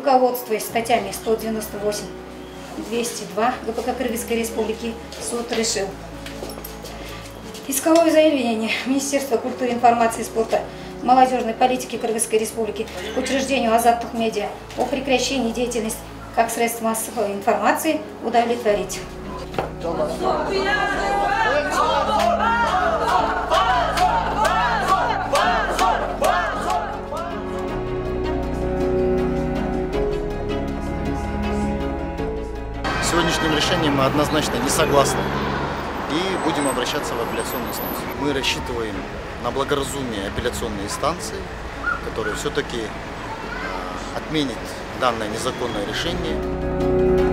руководствуясь статьями 198, 202 ГПК Кыргызской Республики, суд решил исковое заявление Министерства культуры, информации и спорта, молодежной политики Кыргызской Республики к учреждению азаттық медиа о прекращении деятельности как средств массовой информации удовлетворить. Сегодняшним решением мы однозначно не согласны и будем обращаться в апелляционную инстанцию. Мы рассчитываем на благоразумие апелляционной инстанции, которая все-таки отменит данное незаконное решение.